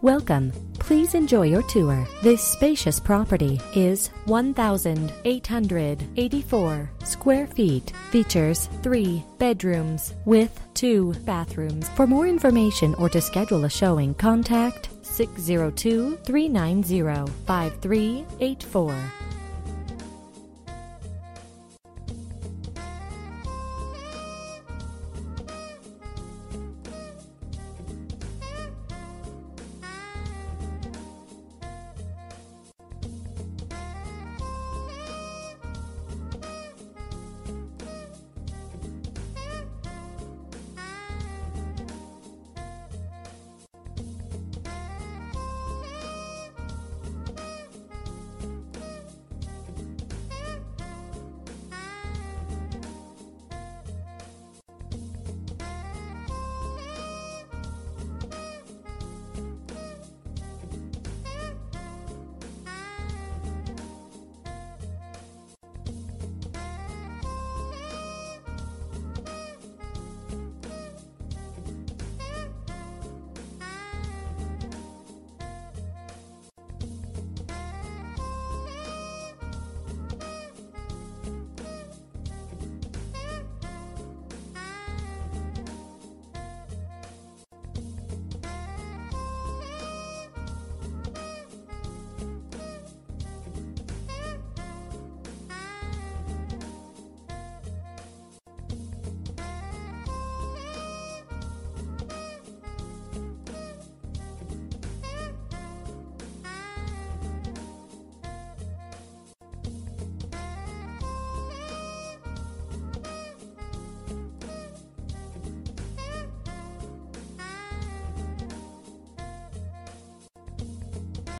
Welcome. Please enjoy your tour. This spacious property is 1,884 square feet. Features 3 bedrooms with 2 bathrooms. For more information or to schedule a showing, contact 602-390-5384.